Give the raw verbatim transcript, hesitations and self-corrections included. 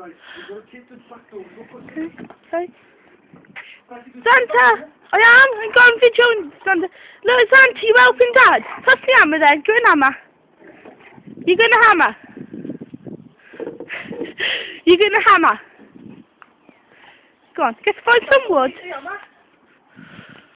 Okay, okay. Zanta! I am! I'm going to join Zanta. Look, Zanta, you helping Dad? Toss the hammer then. Go and hammer. You're going to hammer. You're going to hammer. Go on, get to find some wood.